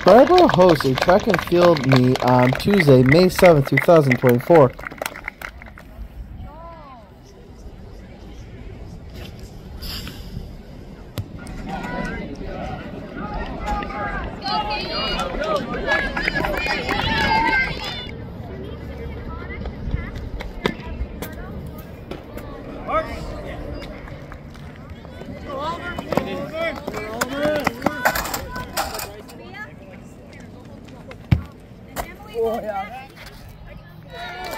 Brattleboro hosts a track and field meet on Tuesday, May 7th, 2024. Oh, yeah.